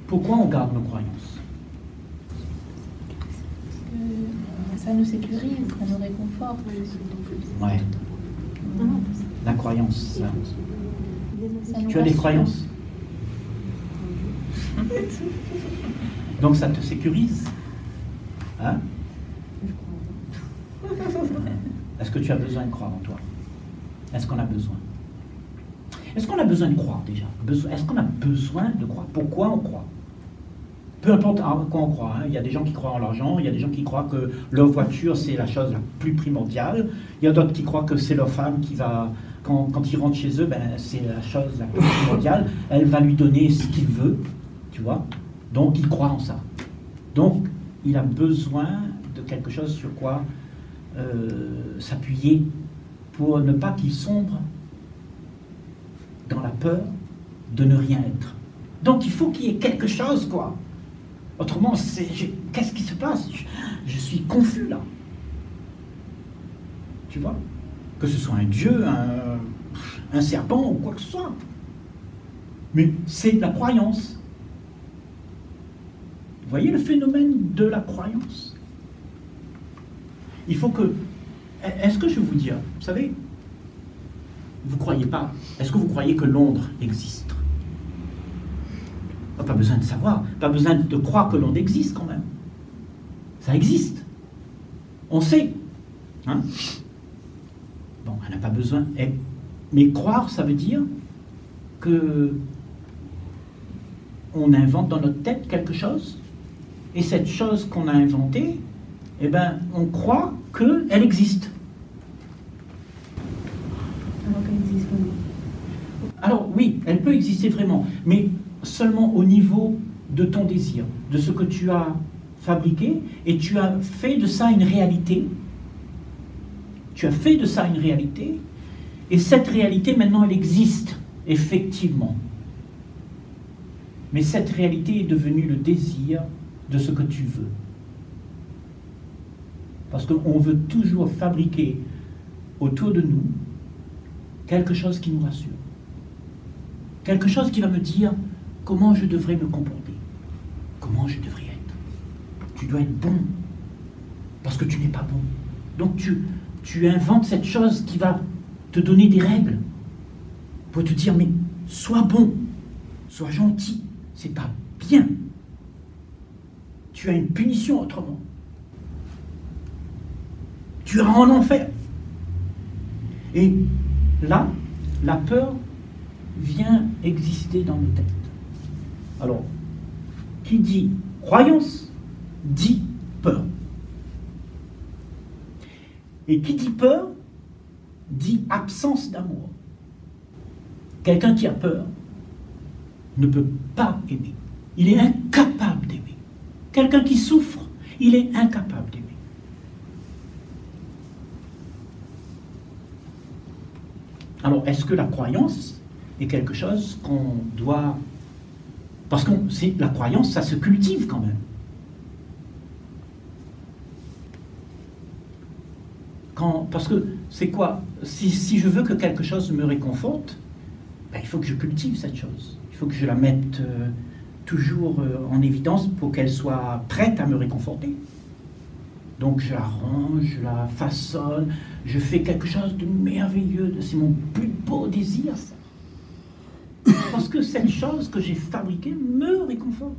Pourquoi on garde nos croyances? Ça nous sécurise, ça nous réconforte. Ouais. La croyance. Ça nous Tu as des rassure. croyances? Donc ça te sécurise? Hein? Est-ce que tu as besoin de croire en toi? Est-ce qu'on a besoin? Est-ce qu'on a besoin de croire déjà? Est-ce qu'on a besoin de croire? Pourquoi on croit? Peu importe à quoi on croit, hein. Il y a des gens qui croient en l'argent, il y a des gens qui croient que leur voiture c'est la chose la plus primordiale, il y a d'autres qui croient que c'est leur femme qui va, quand ils rentrent chez eux, ben, c'est la chose la plus primordiale, elle va lui donner ce qu'il veut, tu vois, donc il croit en ça. Donc il a besoin de quelque chose sur quoi s'appuyer pour ne pas qu'il sombre dans la peur de ne rien être. Donc il faut qu'il y ait quelque chose, quoi. Autrement, qu'est-ce qui se passe? Je suis confus là. Tu vois? Que ce soit un dieu, un serpent ou quoi que ce soit. Mais c'est de la croyance. Vous voyez le phénomène de la croyance? Il faut que... Est-ce que je vais vous dire, vous savez, vous ne croyez pas, est-ce que vous croyez que Londres existe? Pas besoin de savoir, pas besoin de croire que Londres existe quand même. Ça existe. On sait. Hein? Bon, on n'a pas besoin. Mais croire, ça veut dire que on invente dans notre tête quelque chose, et cette chose qu'on a inventée, eh ben, on croit qu'elle existe. Alors qu'elle existe vraiment. Alors oui, elle peut exister vraiment, mais seulement au niveau de ton désir, de ce que tu as fabriqué, et tu as fait de ça une réalité. Tu as fait de ça une réalité, et cette réalité, maintenant, elle existe, effectivement. Mais cette réalité est devenue le désir de ce que tu veux. Parce qu'on veut toujours fabriquer autour de nous quelque chose qui nous rassure. Quelque chose qui va me dire comment je devrais me comporter, comment je devrais être. Tu dois être bon, parce que tu n'es pas bon. Donc tu inventes cette chose qui va te donner des règles, pour te dire, mais sois bon, sois gentil, c'est pas bien. Tu as une punition autrement. Tu iras en enfer. Et là, la peur vient exister dans nos têtes. Alors, qui dit croyance, dit peur. Et qui dit peur, dit absence d'amour. Quelqu'un qui a peur ne peut pas aimer. Il est incapable d'aimer. Quelqu'un qui souffre, il est incapable d'aimer. Alors, est-ce que la croyance est quelque chose qu'on doit... Parce que la croyance, ça se cultive quand même. Parce que c'est quoi? Si je veux que quelque chose me réconforte, ben, il faut que je cultive cette chose. Il faut que je la mette toujours en évidence pour qu'elle soit prête à me réconforter. Donc je la range, je la façonne, je fais quelque chose de merveilleux. C'est mon plus beau désir, ça. Parce que cette chose que j'ai fabriquée me réconforte.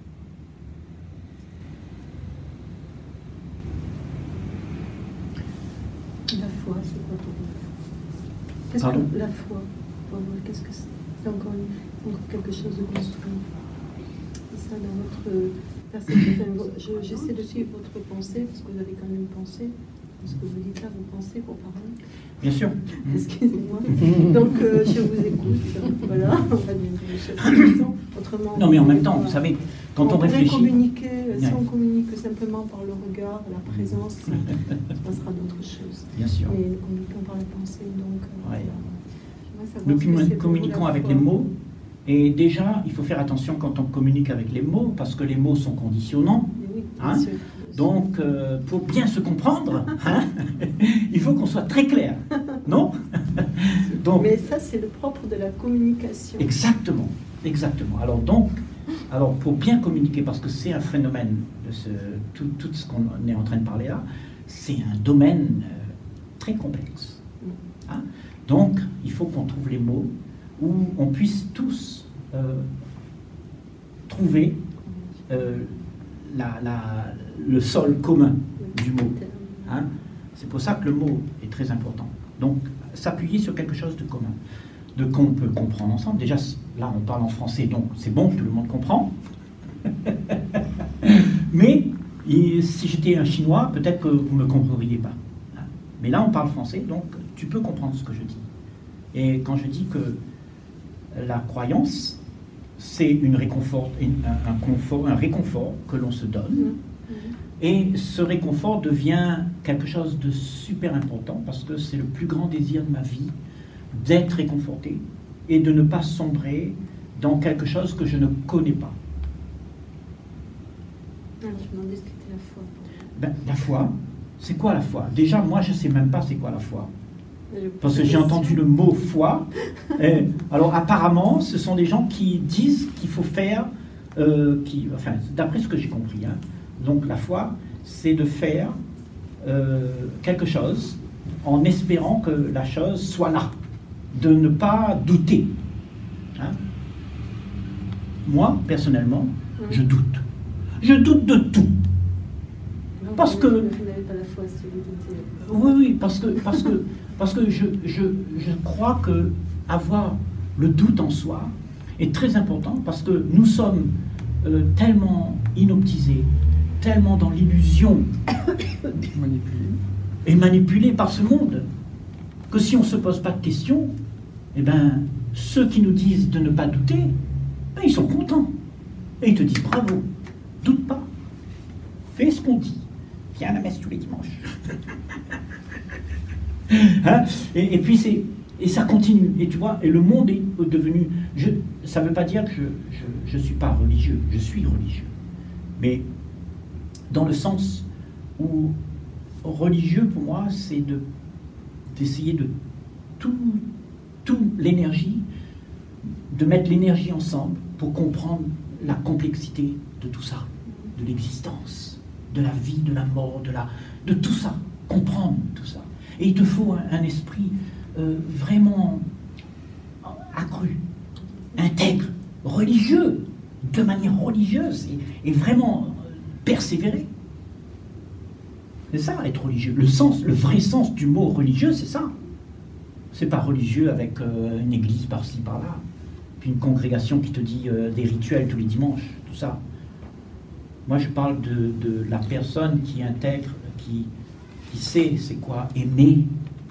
La foi, c'est quoi pour vous? Qu'est-ce Pardon? que la foi, pour vous, qu'est-ce que c'est? C'est encore quelque chose de construit. C'est ça dans votre... J'essaie de suivre votre pensée, parce que vous avez quand même une pensée. Ce que vous dites là, vous pensez pour parler. Bien sûr. Excusez-moi. Donc, je vous écoute. Voilà, on va dire les choses. Autrement, Non, mais en même temps, vous savez, quand on réfléchit... communiquer, si Ouais. on communique simplement par le regard, la présence, ça se passera d'autres choses. Bien sûr. Mais nous communiquons par la pensée, donc... Ouais. j'aimerais savoir Nous ce que c'est pour vous, communiquons la avec foi. les mots. Et déjà, il faut faire attention quand on communique avec les mots, parce que les mots sont conditionnants. Mais oui, Hein? bien sûr. Donc, pour bien se comprendre, hein, il faut qu'on soit très clair. Non? Donc, Mais ça, c'est le propre de la communication. exactement, exactement. Alors donc, Alors, pour bien communiquer, parce que c'est un phénomène, tout ce qu'on est en train de parler là, c'est un domaine très complexe. Hein? Donc, il faut qu'on trouve les mots où on puisse tous trouver le sol commun du mot. Hein? C'est pour ça que le mot est très important. Donc, s'appuyer sur quelque chose de commun, qu'on peut comprendre ensemble. Déjà, là, on parle en français, donc c'est bon, tout le monde comprend. Mais si j'étais un Chinois, peut-être que vous ne me comprendriez pas. Mais là, on parle français, donc tu peux comprendre ce que je dis. Et quand je dis que la croyance, c'est un réconfort que l'on se donne. Et ce réconfort devient quelque chose de super important parce que c'est le plus grand désir de ma vie, d'être réconforté et de ne pas sombrer dans quelque chose que je ne connais pas. Je me demandais ce qu'était la foi. La foi, c'est quoi la foi? Déjà, moi, je ne sais même pas c'est quoi la foi. Parce que j'ai entendu le mot foi. Alors, apparemment, ce sont des gens qui disent qu'il faut faire, enfin, d'après ce que j'ai compris, hein, donc la foi, c'est de faire quelque chose en espérant que la chose soit là, de ne pas douter. Hein? Moi, personnellement, je doute. Je doute de tout. Donc, parce que... Vous n'avez pas la foi si vous doutez. Oui, parce que je crois que avoir le doute en soi est très important parce que nous sommes tellement inoptisés, tellement dans l'illusion et manipulés par ce monde que si on ne se pose pas de questions, eh ben, ceux qui nous disent de ne pas douter, ben, ils sont contents. Et ils te disent bravo, doute pas, fais ce qu'on dit, viens à la messe tous les dimanches. Hein? Et puis ça continue, et tu vois, et le monde est devenu... ça ne veut pas dire que je ne suis pas religieux, je suis religieux. Mais dans le sens où religieux, pour moi, c'est d'essayer de tout l'énergie, de mettre l'énergie ensemble pour comprendre la complexité de tout ça, de l'existence, de la vie, de la mort, de tout ça, comprendre tout ça. Et il te faut un esprit vraiment accru, intègre, religieux, de manière religieuse, et vraiment persévérer. C'est ça, être religieux. Le vrai sens du mot religieux, c'est ça. C'est pas religieux avec une église par-ci, par-là, puis une congrégation qui te dit des rituels tous les dimanches, tout ça. Moi, je parle de la personne qui intègre, qui sait c'est quoi aimer.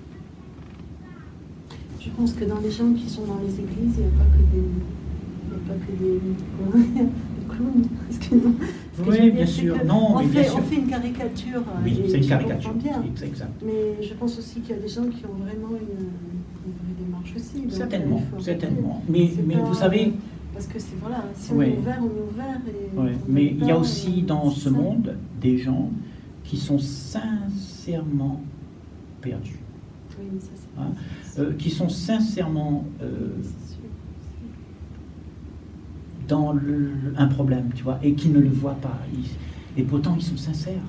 Je pense que dans les gens qui sont dans les églises, il n'y a pas que des clowns. Oui, bien sûr. Non, on mais bien sûr. On fait une caricature. Oui, c'est une caricature. Bien. C'est exact. Mais je pense aussi qu'il y a des gens qui ont vraiment une vraie démarche aussi. Donc, certainement. Mais vous savez... Parce que c'est voilà, si on est ouvert, on est ouvert. Mais il y a aussi dans ce monde des gens qui sont sincèrement perdus. Oui, mais ça, c'est qui sont sincèrement dans un problème, tu vois, et qui ne le voient pas. Et pourtant, ils sont sincères.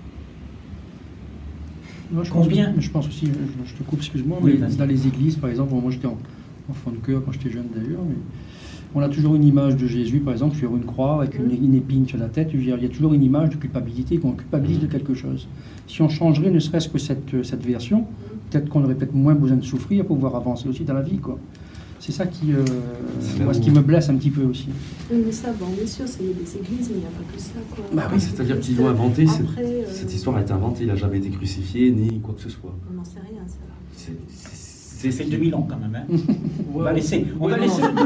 Moi, je pense aussi, je te coupe, excuse-moi, oui, mais dans les églises, par exemple, moi j'étais enfant de cœur quand j'étais jeune d'ailleurs, mais on a toujours une image de Jésus, par exemple, sur une croix avec une épine sur la tête. Il y a toujours une image de culpabilité, qu'on culpabilise de quelque chose. Si on changerait ne serait-ce que cette version, peut-être qu'on aurait peut-être moins besoin de souffrir pour pouvoir avancer aussi dans la vie, quoi. C'est ça qui, ce qui me blesse un petit peu aussi. Oui, mais ça, bon, bien sûr, c'est des églises, mais il n'y a pas que ça, quoi. Bah oui, c'est-à-dire qu'ils l'ont inventé, cette histoire a été inventée, il n'a jamais été crucifié, ni quoi que ce soit. On n'en sait rien, ça. C'est 2000 ans quand même. Hein. On va laisser. Voilà.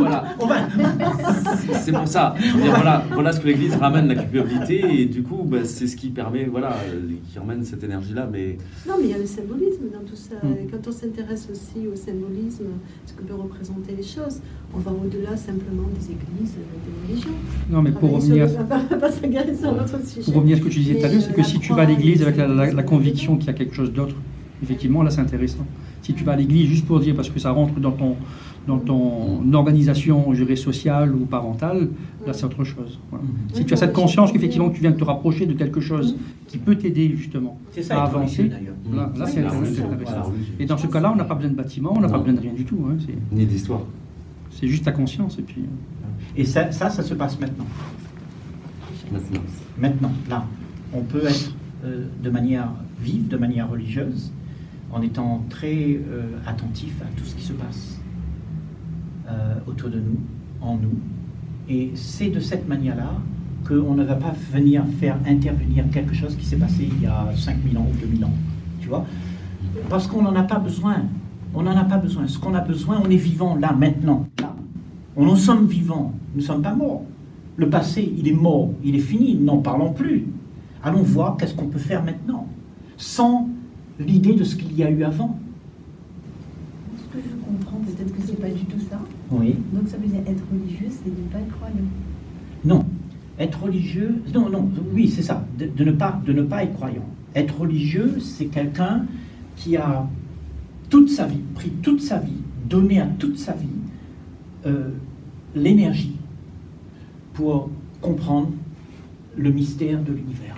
C'est pour ça. Voilà ce que l'Église ramène, la culpabilité, et du coup, bah, c'est ce qui permet, qui ramène cette énergie-là. Mais non, mais il y a le symbolisme dans tout ça. Et quand on s'intéresse aussi au symbolisme, ce que peut représenter les choses, on va au-delà simplement des églises, des religions. Non, mais pour revenir, pas s'agarrer sur notre sujet. Pour revenir à ce que tu disais tout à l'heure, c'est que si tu vas à l'Église avec la conviction qu'il y a quelque chose d'autre, effectivement, là, c'est intéressant. Si tu vas à l'église juste pour dire, parce que ça rentre dans dans ton organisation, je dirais, sociale ou parentale, là c'est autre chose. Voilà. Si tu as cette conscience qu'effectivement tu viens de te rapprocher de quelque chose qui peut t'aider justement à avancer, là c'est intéressant. Et dans ce cas-là, on n'a pas besoin de bâtiment, on n'a pas besoin de rien du tout. Hein, ni d'histoire. C'est juste ta conscience. Et puis. Et ça se passe maintenant. Maintenant, là, on peut être de manière vive, de manière religieuse, en étant très attentif à tout ce qui se passe autour de nous, en nous. Et c'est de cette manière-là qu'on ne va pas venir faire intervenir quelque chose qui s'est passé il y a 5000 ans ou 2000 ans, tu vois, parce qu'on n'en a pas besoin. On n'en a pas besoin. Ce qu'on a besoin, on est vivant là, maintenant, là. Nous sommes vivants, nous ne sommes pas morts. Le passé, il est mort, il est fini, n'en parlons plus. Allons voir qu'est-ce qu'on peut faire maintenant, sans l'idée de ce qu'il y a eu avant. Ce que je comprends, peut-être que c'est pas du tout ça. Oui. Donc ça veut dire être religieux, c'est de ne pas être croyant. Non. Être religieux, non, oui, c'est ça, de ne pas être croyant. Être religieux, c'est quelqu'un qui a toute sa vie, pris toute sa vie, donné à toute sa vie l'énergie pour comprendre le mystère de l'univers.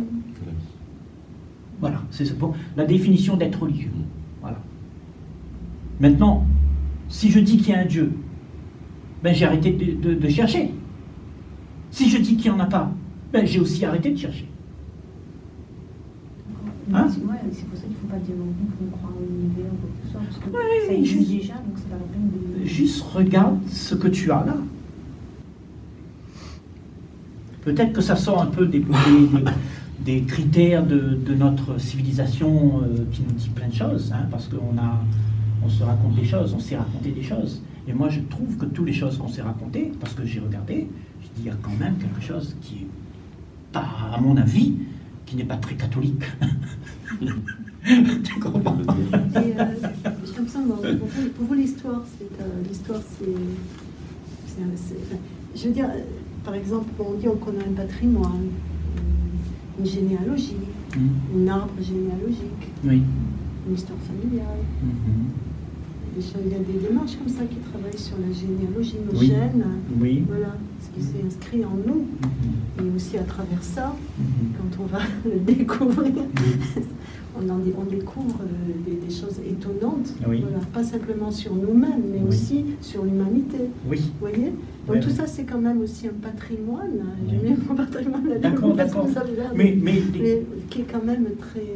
Voilà, c'est la définition d'être religieux. Voilà. Maintenant, si je dis qu'il y a un Dieu, ben j'ai arrêté de chercher. Si je dis qu'il n'y en a pas, ben j'ai aussi arrêté de chercher. Hein? C'est pour ça qu'il ne faut pas dire non plus qu'on croit en l'univers ou quoi que ce soit, parce que ça existe déjà, donc c'est pas la peine de... Juste regarde ce que tu as là. Peut-être que ça sort un peu des critères de notre civilisation qui nous dit plein de choses, hein, parce qu'on se raconte des choses, on s'est raconté des choses. Et moi, je trouve que toutes les choses qu'on s'est racontées, parce que j'ai regardé, je dis, il y a quand même quelque chose qui est pas, à mon avis, qui n'est pas très catholique. Tu comprends? J'ai l'impression que pour vous, l'histoire, c'est... Je veux dire, par exemple, on dit qu'on a un patrimoine, une généalogie, un arbre généalogique, oui. Une histoire familiale. Il y a des démarches comme ça qui travaillent sur la généalogie, nos gènes, voilà, ce qui s'est inscrit en nous. Et aussi à travers ça, quand on va le découvrir, on découvre des choses étonnantes, voilà, pas simplement sur nous-mêmes, mais aussi sur l'humanité. Vous voyez? Donc tout ça, c'est quand même aussi un patrimoine. J'ai mis mon patrimoine là-dedans, mais qui est quand même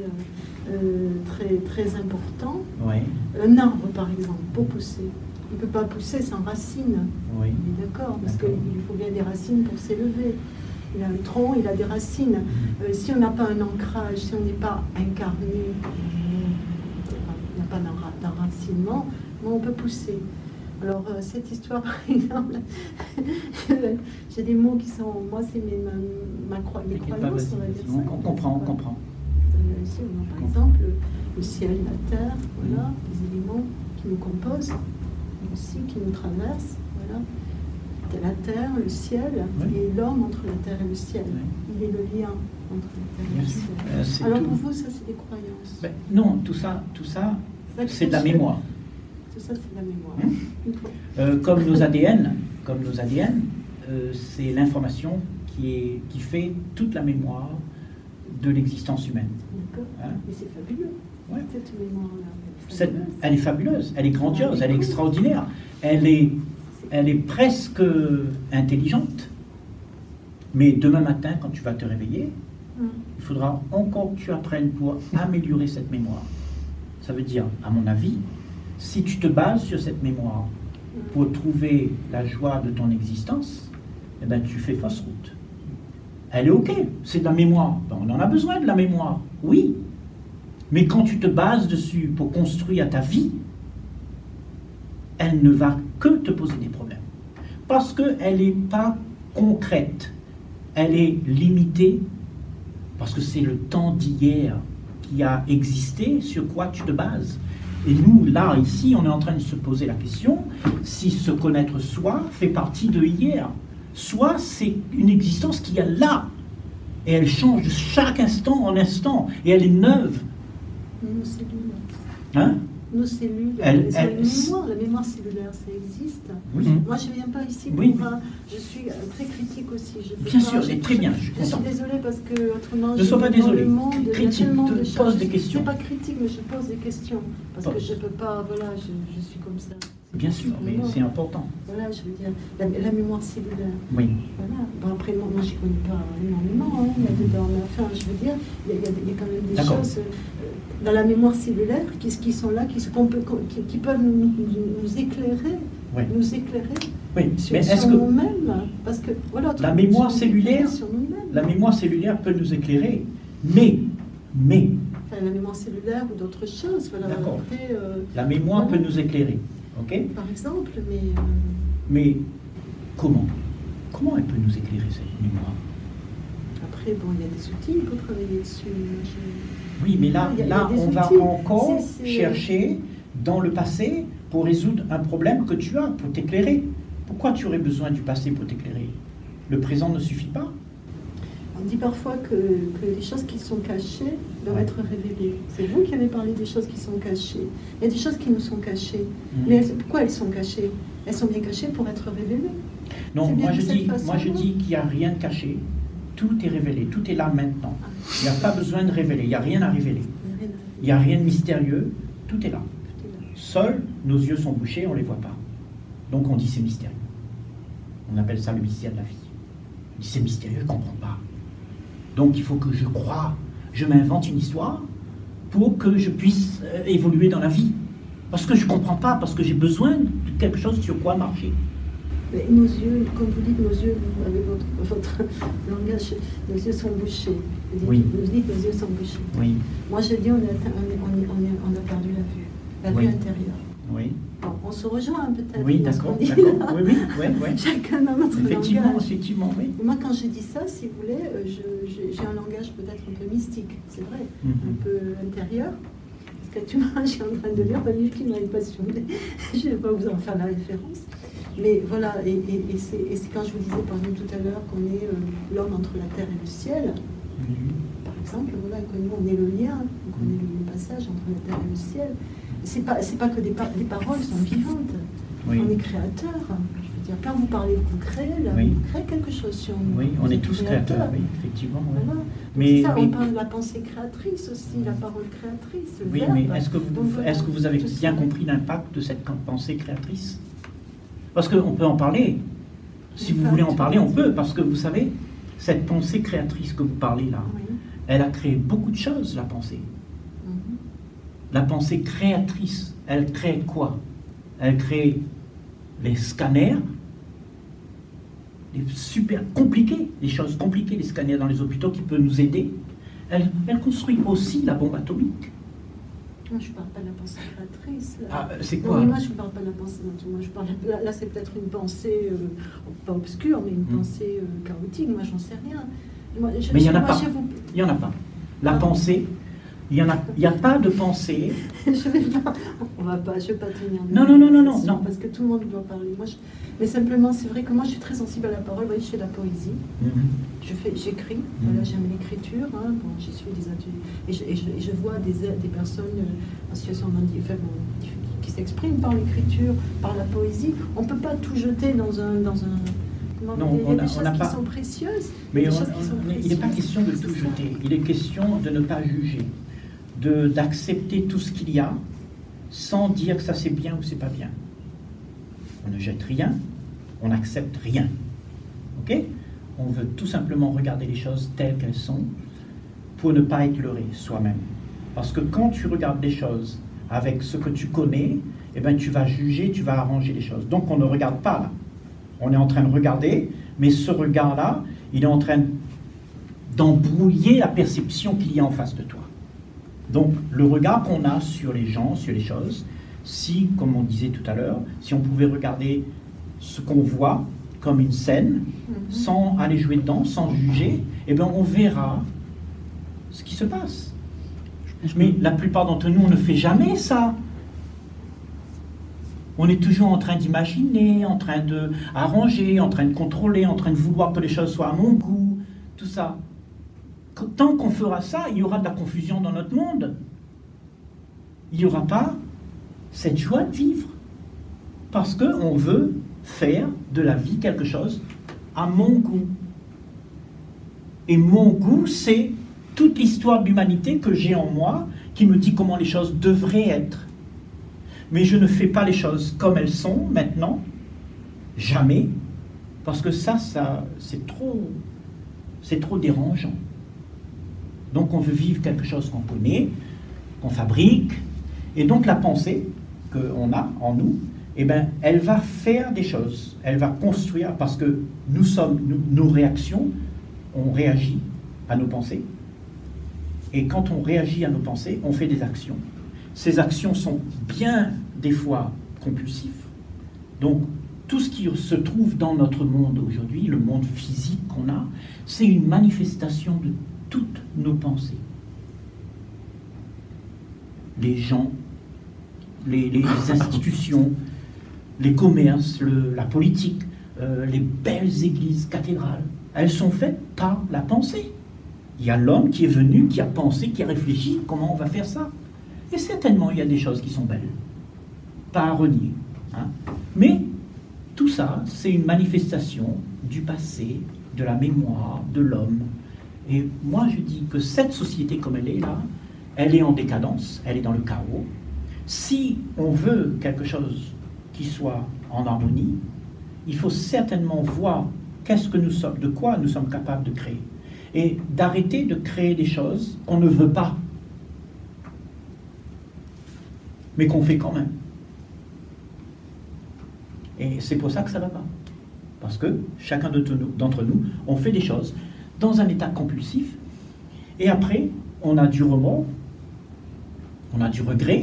très important. Un arbre, par exemple, pour pousser, il ne peut pas pousser sans racines. On est d'accord, parce qu'il faut bien des racines pour s'élever. Il a un tronc, il a des racines. Si on n'a pas un ancrage, si on n'est pas incarné, il n'y a pas d'enracinement, on peut pousser. Alors, cette histoire, par exemple, j'ai des mots qui sont... Moi, c'est mes croyances, on va dire ça. On comprend. Par exemple, le ciel, la terre, voilà, les éléments qui nous composent, aussi qui nous traversent, voilà. La terre, le ciel, et l'homme entre la terre et le ciel. Il est le lien entre la terre et le ciel. Alors pour vous, ça c'est des croyances? Ben, non, tout ça c'est de la mémoire. Tout ça c'est de la mémoire. Comme nos ADN, c'est l'information qui fait toute la mémoire de l'existence humaine. D'accord. Mais c'est fabuleux. Cette mémoire-là. Elle est fabuleuse, elle est grandiose, elle est extraordinaire. Elle est presque intelligente. Mais demain matin, quand tu vas te réveiller, il faudra encore que tu apprennes pour améliorer cette mémoire. Ça veut dire, à mon avis, si tu te bases sur cette mémoire pour trouver la joie de ton existence, eh ben, tu fais fausse route. Elle est ok, c'est de la mémoire. Ben, on en a besoin de la mémoire, oui. Mais quand tu te bases dessus pour construire ta vie, elle ne va que te poser des problèmes. Parce qu'elle n'est pas concrète. Elle est limitée, parce que c'est le temps d'hier qui a existé, sur quoi tu te bases. Et nous, là, ici, on est en train de se poser la question si se connaître soi fait partie de hier. Soi, c'est une existence qui est là. Et elle change de chaque instant en instant. Et elle est neuve. Nos cellules. Hein? nos cellules, Elle- elles ont elle- la mémoire cellulaire, ça existe. Oui. Moi, je ne viens pas ici Oui. pour... je suis très critique aussi. Je peux Bien pas- sûr, c'est très bien, je suis Je suis content. désolée parce que autrement... Ne sois pas dans désolée. le monde, il y a Critique, tellement te de pose choses. des questions. C'est pas critique, mais je pose des questions. Parce que Pose. je ne peux pas... Voilà, je suis comme ça. Bien sûr, mais c'est important. Voilà, je veux dire, la mémoire cellulaire. Oui. Voilà. Bon, après, moi, je ne connais pas énormément là-dedans, mais enfin, je veux dire, il y a quand même des D'accord. choses dans la mémoire cellulaire qui sont là, qui peuvent nous éclairer, Oui. nous éclairer Oui. sur, Mais est-ce sur que nous-mêmes. Parce que, voilà, la mémoire sur nous-mêmes, cellulaire, sur nous-mêmes. la mémoire cellulaire peut nous éclairer, mais Enfin, la mémoire cellulaire ou d'autres choses. Voilà. D'accord. Après, la mémoire Voilà. peut nous éclairer, ok? par exemple, mais Mais comment? Comment elle peut nous éclairer cette mémoire? après, bon, il y a des outils pour travailler dessus. Moi, Oui, mais là, Il y a des on va outils. encore C'est- chercher dans le passé pour résoudre un problème que tu as, pour t'éclairer. Pourquoi tu aurais besoin du passé pour t'éclairer? Le présent ne suffit pas? On dit parfois que les choses qui sont cachées doivent Ouais. être révélées. C'est vous qui avez parlé des choses qui sont cachées. Il y a des choses qui nous sont cachées. Mhm. Mais pourquoi elles sont cachées? Elles sont bien cachées pour être révélées. Non, C'est bien moi de je cette dis, façon-là. qu'il n'y a rien de caché. Tout est révélé, tout est là maintenant. Il n'y a pas besoin de révéler, il n'y a rien à révéler. Il n'y a rien de mystérieux, tout est là. Seuls nos yeux sont bouchés, on ne les voit pas. Donc on dit c'est mystérieux. On appelle ça le mystère de la vie. On dit c'est mystérieux, je ne comprends pas. Donc il faut que je croie, je m'invente une histoire pour que je puisse évoluer dans la vie. Parce que je ne comprends pas, parce que j'ai besoin de quelque chose sur quoi marcher. Mais nos yeux, comme vous dites, nos yeux, vous, avec votre langage, nos yeux sont bouchés. Vous dites, Oui. vous dites nos yeux sont bouchés. Oui, Moi, je dis, on a perdu la vue Oui. intérieure. oui. Bon, on se rejoint peut-être. Oui, dans ce d'accord, qu'on dit d'accord. là. Oui, oui, oui, oui. Chacun dans notre Effectivement, langage. effectivement, oui. Et moi, quand je dis ça, si vous voulez, j'ai un langage peut-être un peu mystique, c'est vrai, Mhm. un peu intérieur. Parce qu'actuellement, je suis en train de lire un livre qui m'avait passionné. Je ne vais pas vous en faire la référence. Mais voilà, et c'est quand je vous disais par exemple tout à l'heure qu'on est l'homme entre la terre et le ciel. Par exemple, voilà, que nous, on est le lien, donc on est le passage entre la terre et le ciel. C'est pas que des paroles sont vivantes. Oui. On est créateur. Je veux dire, quand vous parlez, vous créez, là, Oui. vous créez quelque chose sur nous. Oui, on Vous est êtes tous créateur. créateurs, oui, effectivement. Oui. Voilà. Mais- C'est ça, mais- on parle de la pensée créatrice aussi, la parole créatrice. Le Oui, verbe. mais Donc, est-ce que vous avez tout bien ça. compris l'impact de cette pensée créatrice? Parce qu'on peut en parler. Si vous Pas voulez en tout parler, à on fait. peut. Parce que vous savez, cette pensée créatrice que vous parlez là, Oui. elle a créé beaucoup de choses, la pensée. Mhm. La pensée créatrice, elle crée quoi? Elle crée les scanners, les super compliqués, les choses compliquées, les scanners dans les hôpitaux qui peuvent nous aider. Elle construit aussi la bombe atomique. Moi, je ne parle pas de la pensée créatrice. Là. Ah, c'est Non, quoi? mais moi, je ne parle pas de la pensée. Moi, je parle, là, c'est peut-être une pensée, pas obscure, mais une pensée chaotique. Moi, j'en sais rien. Moi, Mais il n'y en a moi, pas. je vous- Il n'y en a pas. La Ah. pensée, il n'y a pas de pensée. je vais pas, je vais pas tenir. Non, non, non, non, non, non. Parce que tout le monde doit parler. Moi, mais simplement, c'est vrai que moi, je suis très sensible à la parole. Vous voyez, je fais de la poésie. J'écris. Voilà, j'aime l'écriture. Hein. Bon, j'y suis des ateliers. Et je vois des personnes en situation qui s'expriment par l'écriture, par la poésie. On ne peut pas tout jeter dans un comment Non, dire, il y a des on choses n'a qui pas. sont précieuses. Mais des choses qui sont il n'est pas précieuses. question de tout C'est ça. jeter. Il est question de ne pas juger, d'accepter tout ce qu'il y a, sans dire que ça c'est bien ou c'est pas bien. On ne jette rien, on n'accepte rien. Ok? On veut tout simplement regarder les choses telles qu'elles sont pour ne pas être leurré soi-même. Parce que quand tu regardes les choses avec ce que tu connais, eh ben, tu vas juger, tu vas arranger les choses. Donc on ne regarde pas là. On est en train de regarder, mais ce regard-là, il est en train d'embrouiller la perception qu'il y a en face de toi. Donc le regard qu'on a sur les gens, sur les choses, si, comme on disait tout à l'heure, si on pouvait regarder ce qu'on voit comme une scène, sans aller jouer dedans, sans juger, eh bien on verra ce qui se passe. Mais la plupart d'entre nous, on ne fait jamais ça. On est toujours en train d'imaginer, en train d'arranger, en train de contrôler, en train de vouloir que les choses soient à mon goût, tout ça. Tant qu'on fera ça, il y aura de la confusion dans notre monde. Il n'y aura pas cette joie de vivre. Parce qu'on veut faire de la vie quelque chose à mon goût. Et mon goût, c'est toute l'histoire de l'humanité que j'ai en moi, qui me dit comment les choses devraient être. Mais je ne fais pas les choses comme elles sont maintenant, jamais, parce que ça c'est trop dérangeant. Donc on veut vivre quelque chose qu'on connaît, qu'on fabrique, et donc la pensée qu'on a en nous, eh ben, elle va faire des choses, elle va construire, parce que nos réactions, on réagit à nos pensées, et quand on réagit à nos pensées, on fait des actions. Ces actions sont bien des fois compulsives, donc tout ce qui se trouve dans notre monde aujourd'hui, le monde physique qu'on a, c'est une manifestation de toutes nos pensées. Les gens, les institutions, les commerces, la politique, les belles églises, cathédrales, elles sont faites par la pensée. Il y a l'homme qui est venu, qui a pensé, qui a réfléchi, comment on va faire ça. Et certainement, il y a des choses qui sont belles, pas à renier. Hein. Mais tout ça, c'est une manifestation du passé, de la mémoire, de l'homme. Et moi, je dis que cette société comme elle est là, elle est en décadence, elle est dans le chaos. Si on veut quelque chose qui soit en harmonie, il faut certainement voir qu'est-ce que nous sommes, de quoi nous sommes capables de créer. Et d'arrêter de créer des choses qu'on ne veut pas, mais qu'on fait quand même. Et c'est pour ça que ça ne va pas. Parce que chacun d'entre nous, on fait des choses dans un état compulsif, et après, on a du remords, on a du regret,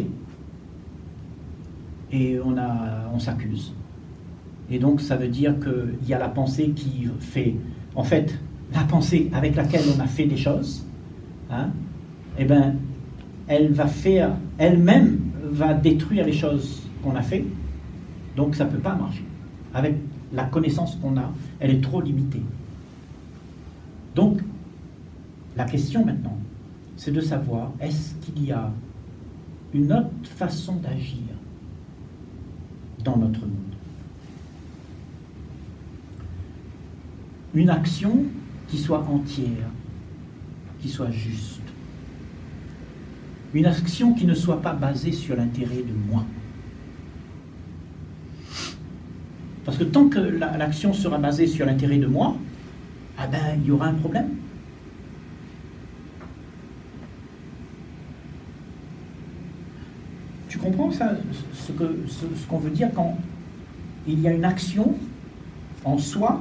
et on s'accuse. Et donc, ça veut dire qu'il y a la pensée qui fait... En fait, la pensée avec laquelle on a fait des choses, hein, eh ben, elle va faire... Elle-même va détruire les choses qu'on a fait. Donc, ça ne peut pas marcher. Avec la connaissance qu'on a, elle est trop limitée. Donc, la question maintenant, c'est de savoir, est-ce qu'il y a une autre façon d'agir dans notre monde? Une action qui soit entière, qui soit juste. Une action qui ne soit pas basée sur l'intérêt de moi. Parce que tant que l'action sera basée sur l'intérêt de moi, ah ben, il y aura un problème. Tu comprends ça, ce qu'on veut dire quand il y a une action en soi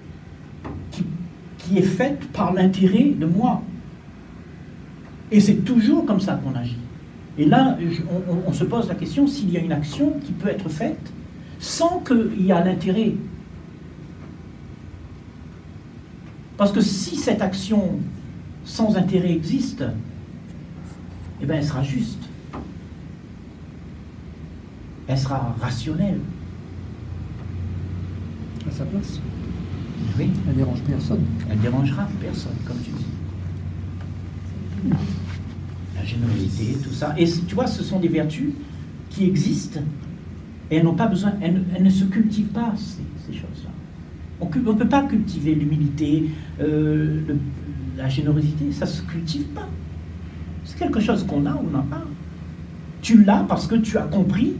qui est faite par l'intérêt de moi. Et c'est toujours comme ça qu'on agit. Et là, on se pose la question s'il y a une action qui peut être faite sans qu'il y ait l'intérêt. Parce que si cette action sans intérêt existe, eh bien, elle sera juste. Elle sera rationnelle. À sa place. Oui. Elle ne dérange personne. Elle ne dérangera personne, comme tu dis. La générosité, tout ça. Et tu vois, ce sont des vertus qui existent et elles n'ont pas besoin, elles ne se cultivent pas, ces choses-là. On ne peut pas cultiver l'humilité, la générosité, ça ne se cultive pas. C'est quelque chose qu'on a ou on n'a pas. Tu l'as parce que tu as compris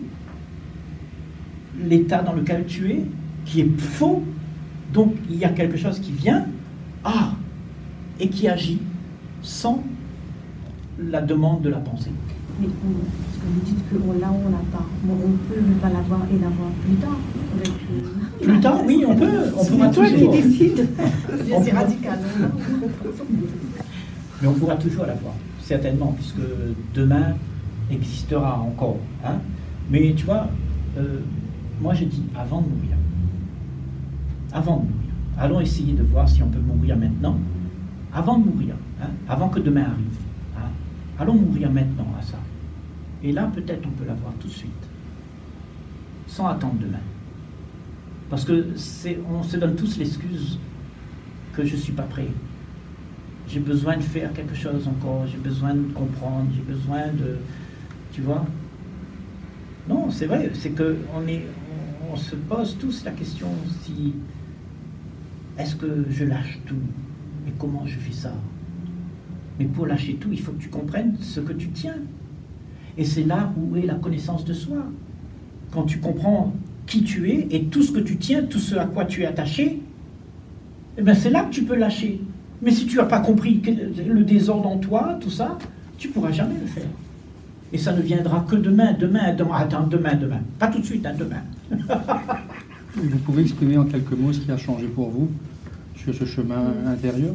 l'état dans lequel tu es, qui est faux. Donc il y a quelque chose qui vient, et qui agit sans la demande de la pensée. Mais parce que vous dites qu'on l'a ou on l'a pas. Bon, on peut ne pas l'avoir et l'avoir plus tard. Plus tard, oui, on peut. On pourra toi toujours. qui décides. C'est radical. Mais on pourra toujours l'avoir, certainement, puisque demain existera encore. Hein. Mais tu vois, moi je dis avant de mourir. Avant de mourir. Allons essayer de voir si on peut mourir maintenant. Avant de mourir, hein, avant que demain arrive. Hein. Allons mourir maintenant à ça. Et là, peut-être on peut l'avoir tout de suite. Sans attendre demain. Parce que on se donne tous l'excuse que je ne suis pas prêt. J'ai besoin de faire quelque chose encore, j'ai besoin de comprendre, j'ai besoin de... Tu vois? Non, c'est vrai, c'est que on se pose tous la question si est-ce que je lâche tout et comment je fais ça. Mais pour lâcher tout, il faut que tu comprennes ce que tu tiens. Et c'est là où est la connaissance de soi. Quand tu comprends qui tu es et tout ce que tu tiens, tout ce à quoi tu es attaché, eh bien c'est là que tu peux lâcher. Mais si tu n'as pas compris le désordre en toi, tout ça, tu ne pourras jamais le faire. Et ça ne viendra que demain. Attends, demain. Pas tout de suite, hein, demain. Vous pouvez exprimer en quelques mots ce qui a changé pour vous sur ce chemin intérieur?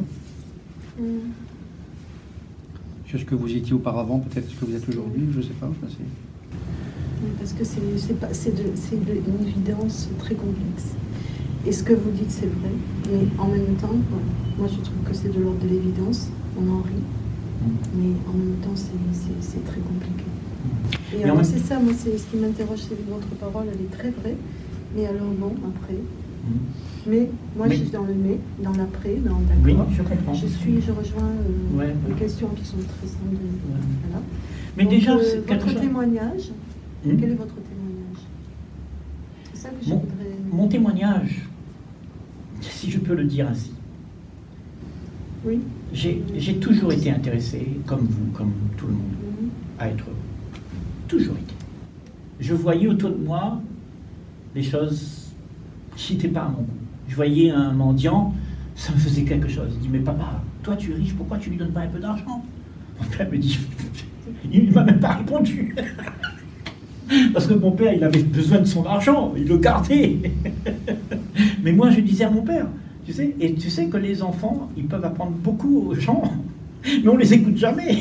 Sur ce que vous étiez auparavant, peut-être ce que vous êtes aujourd'hui, je ne sais pas. Enfin, parce que c'est une évidence très complexe. Et ce que vous dites, c'est vrai, mais en même temps, moi je trouve que c'est de l'ordre de l'évidence, on en rit, mais en même temps c'est très compliqué. Et alors c'est ça, moi c'est ce qui m'interroge, c'est votre parole, elle est très vraie, mais alors bon, après. Mais moi je suis dans le mais, dans l'après, dans d'accord. Oui, je comprends. Je rejoins les questions qui sont très simples. Voilà. Mais donc, déjà, votre témoignage, quel est votre témoignage? C'est ça que je voudrais... Mon témoignage, si je peux le dire ainsi, oui. J'ai toujours été intéressé, comme vous, comme tout le monde, à être heureux. Toujours été. Je voyais autour de moi des choses qui n'étaient pas à mon goût. Je voyais un mendiant, ça me faisait quelque chose. Je dis, mais papa, toi tu es riche, pourquoi tu lui donnes pas un peu d'argent? Mon père me dit, il ne m'a même pas répondu. Parce que mon père, il avait besoin de son argent, il le gardait. Mais moi, je disais à mon père, tu sais que les enfants, ils peuvent apprendre beaucoup aux gens, mais on les écoute jamais.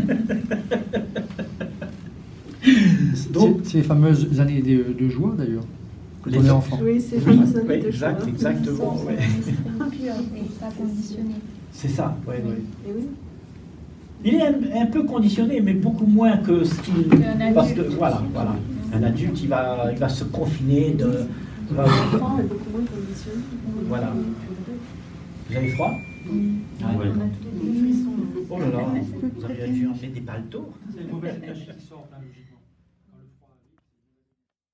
Donc, c'est les fameuses années de joie, d'ailleurs, quand on est enfant. Oui, c'est les fameuses années de joie. Exactement. Ouais. Pas conditionné. C'est ça, oui. Et oui. Il est un peu conditionné, mais beaucoup moins que ce qu'il... Parce que, voilà. Un adulte, il va se confiner de... L'enfant est beaucoup moins conditionné. Voilà. Vous avez froid? On a tous les frissons. Oh là là, vous auriez dû emmener des paletots. C'est une mauvaise énergie qui sort, logiquement.